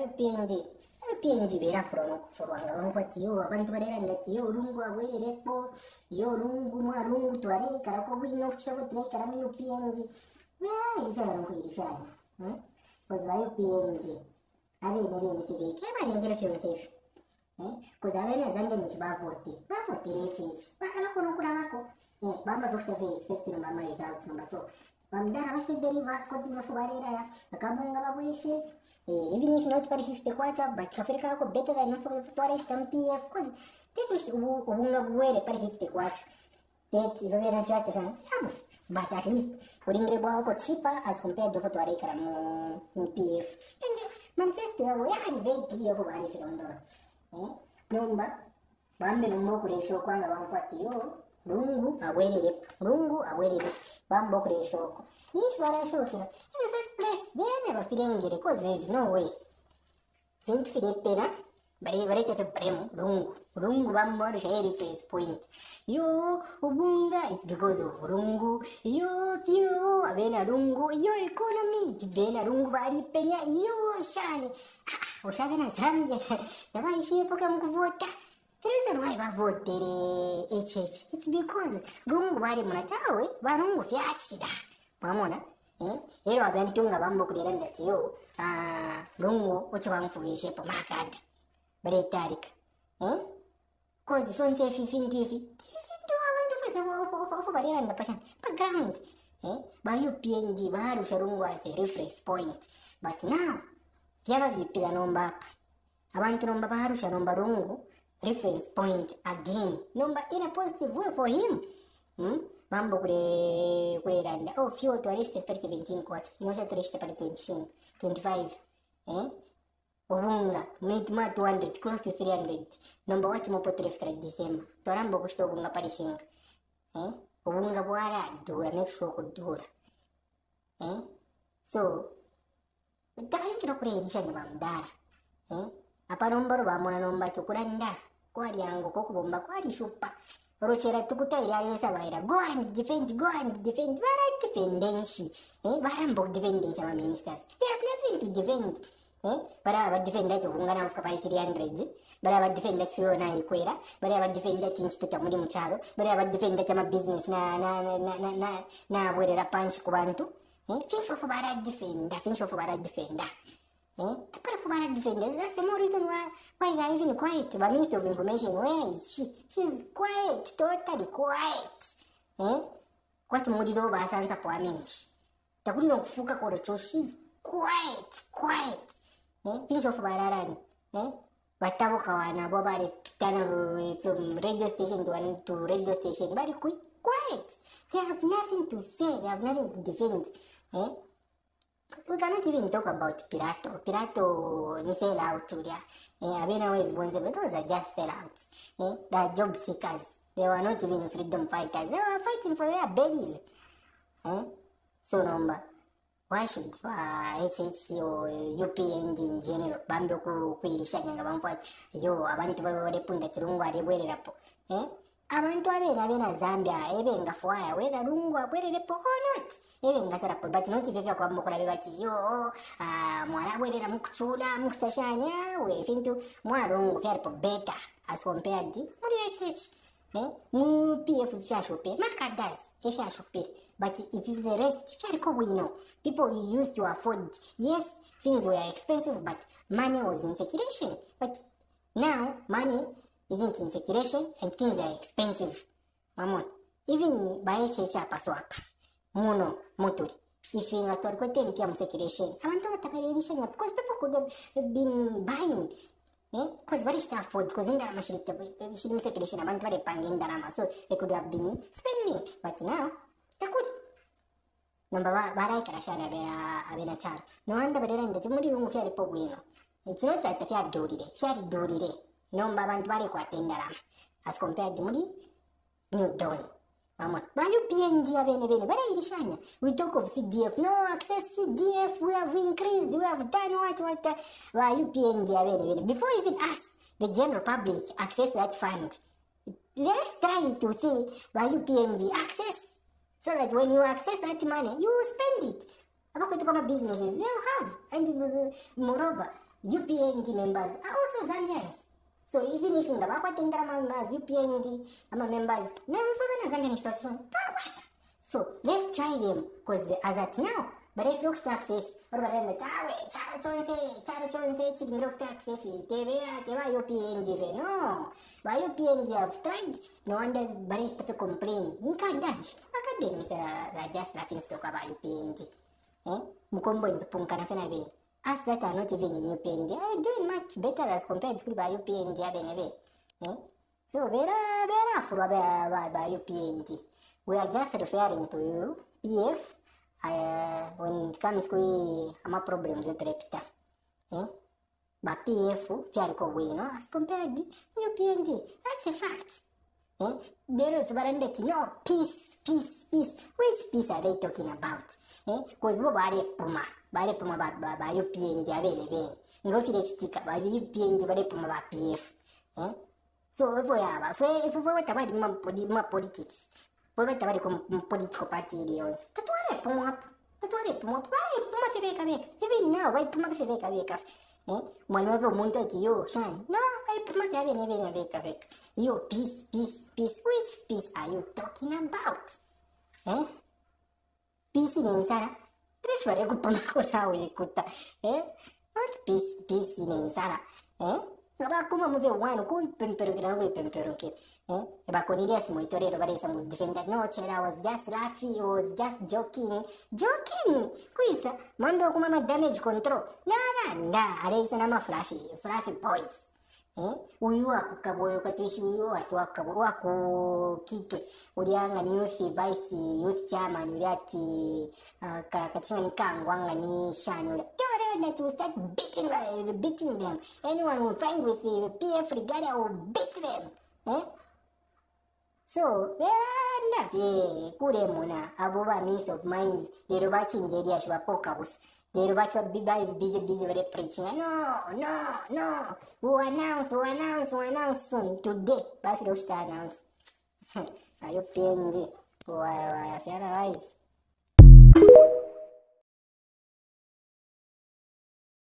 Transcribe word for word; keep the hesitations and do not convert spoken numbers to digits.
P N G. P N G vera frono kufurwanga bamufati yo abantu barera ndati yo lungu awererepo yo lungu mwa lungu twari karako bwino kuchabo tre karamino P N G. Wa isha lungu isha. Hmm? Kozayo P N G. Ave deve ntibe kema ngere fyo safe. Eh? Kozayo na zanga ni bavoti. Bavoti rechi. Bakala kono kurabako. Eh, bamba dokta ve except no mama results number two. Bamdara bashte deriva kodina fubarera ya. Akabunga babweshe. Even if not para fifty kwacha, but kafirika ako better than not for tuare stam P F cause that was ubunga buere para fifty kwacha. That ivera jata san sabus. But at least uringre bo ako cheaper as compared to tuare kara mo P F. And manifesto ya ya very clear for bari filondo. Eh? Nomba bambe nombo kuresho kwanga bamfati yo. Lungu awere lungu awere bambo kuresho. Each variation in the first place, they are never feeling it because there is no way. Think Philip Pena, but he read the Prem, Rungu, Rungu Bambo, Sherry Face Point. You, Ubunga, it's because of Rungu. You, you, Avena Rungu, your economy, Bena Rungu, Bari Pena, you, Shani. Osagana Sandia, the way she Pokemon vote. The reason why I voted H H, it's because Rungu Bari Monatawe, Barungu Fiachida. Pamona, eh? Ero abentunga bambo kudiranda tiyo. Ah, lungu ocho bamfugishe po makad. Bare tarik. Eh? Cause fonse fifteen T V. fifteen to awandu fata fo fo fo barenda pashan. Background. Eh? Bayu P N G baru sharungu as a reference point. But now, tiara vipila nomba apa. Abantu nomba baru sharomba rungu reference point again. Nomba in a positive way for him. Hmm? Mambo kure kure randa. Oh, fuel to arrest per seventeen kwacha. Inosa to arrest per twenty, twenty-five. Eh? Obunga, mid ma two hundred, close to three hundred. Number what mo potref kare December. Torambo gusto obunga parishing. Eh? Obunga buara dura next ko dura. Eh? So, dahil kino kure edisha ni mamdara. Eh? Apa nomor ba mo na nomba chukuranda. Kwari yangu ko kubomba kwari supa. Rochera tukuta ila sabaira. Go and defend, go and defend. Bara defendenshi. Eh, barambo defendenshi ama ministers. They have nothing to defend. Eh, bara ba defenda cho kungana mfuka pa three hundred. Bara ba defenda Fiona Ikwera. Bara ba defenda institute muri muchalo. Bara ba defenda chama business na na na na na na bwerera panshi ku bantu. Eh, things of bara defenda, things of bara defenda. Eh, para for defender. That's the more reason why why they are even quiet. The Minister of Information, where is she? She's quiet, totally quiet. Eh? What modido ba sansa kwa minchi. Takuli no kufuka korocho, she's quiet, quiet. Eh? Finish off bararani. Eh? Batabo kawana bobare pitana from radio station to one to radio station. Very quick, quiet. They have nothing to say. They have nothing to defend. Eh? We cannot even talk about Pirato. Pirato ni sell out there. Eh, Abena was once, but those are just sellouts. Eh, they are job seekers. They were not even freedom fighters. They were fighting for their bellies. Eh? So number, why should uh, H H or U P N in general bambo ku kuirisha nyanga bamfat yo abantu baba punda chirungu arebwererapo. Eh? Abantu abena abena Zambia ebe ngafwaya whether lungu abwererepo or not. Ebe ngasarapo but not ifefya kwa mukula bebati yo ah mwana bwerera mukuchula mukutashanya we fintu mwarungu fyaripo better as compared muri H H. Eh? Mu P F fyashope makadas fyashope but if the rest fyariko wino people used to afford. Yes, things were expensive but money was in circulation. But now money isn't in circulation and things are expensive. Mamon, even by H H apaswap. Muno, motori. If you are to go to circulation, I want to take edition because people could have been buying. Eh? Because very stuff afford because in the machine circulation, I want to pay in the so they could have been spending. But now, they could. Number one, barai karashana be abena char. No wonder but then the tumuri room fair poguino. It's not that the fair do it, fair do it. No Babantwari Quatendaram as compared to Mudi New Dawn. Mamma, why you P N G available? Very shiny. We talk of C D F, no access C D F, we have increased, we have done what what why you P N G available? Before even us, the general public access that fund. Let's try to see why you P N G access. So that when you access that money, you spend it. About to come businesses, they'll have. And uh, moreover, U P N D members are also Zambians. So even if in the Wakwatendra as U P N D members, never for Zambian institution. So let's try them, because as at now, but if looks to access, or whatever, Charo Chonse, Charo Chonse, Chicken look to access, Teva, Teva U P N D, no. Why U P N D have tried? No wonder Barry to complain. You can't dance. Academics are just laughing stock about U P N D. Eh? Mukombo in the Punkanafena Bay. Us that are not even in U P N D are doing much better as compared to by U P N D. Eh? So, where are for by U P N D? We are just referring to P F uh, when it comes to our problems with Repita. Eh? But P F, Fianco, we know, as compared to U P N D. That's a fact. Eh? There is Barandeti, no, peace, peace, peace. Which peace are they talking about? Because we are Puma, Bare Puma by U P N D, available. No village sticker by U P N D, Bare Puma by P F. Eh? So, if we have, if we were about politics, we were about political party, that's what I Puma, that's what I Puma, why Puma Feveka, even now, why Puma Feveka. Eh? Whenever Monte to you, Shan, no, I Puma Feveka. You, peace, peace, peace. Which peace are you talking about? Eh? Peace in Sara? This was a good Puma we could. Eh? What peace, peace in Sara? Eh? About Kuma move one good pimper, weapon perukit. Eh? About Cornelius Moitore, nobody some defended. No, I was just laughing, I was just joking. Joking! Quiz, Mondo Kuma damage control. Nah, nah, nah, I raise a fluffy, fluffy boys. Eh? Uyu akaboyo katuishi uyu watu akaboyo wako kitwe ulianga ni youth vice youth chairman uliati uh, katisha ni kangwanga ni shani uli that will start beating, uh, beating them. Anyone who find with the P F regalia will beat them. Eh? So, there are nothing. Kure muna abuba Minister of Mines lero bachinjeria shibapokabus. Lero bachi busy busy very preaching. No, no, no. We'll announce, we'll announce, we'll announce soon. Today, Buffalo Star announce. Are you paying? Why, why, if you otherwise.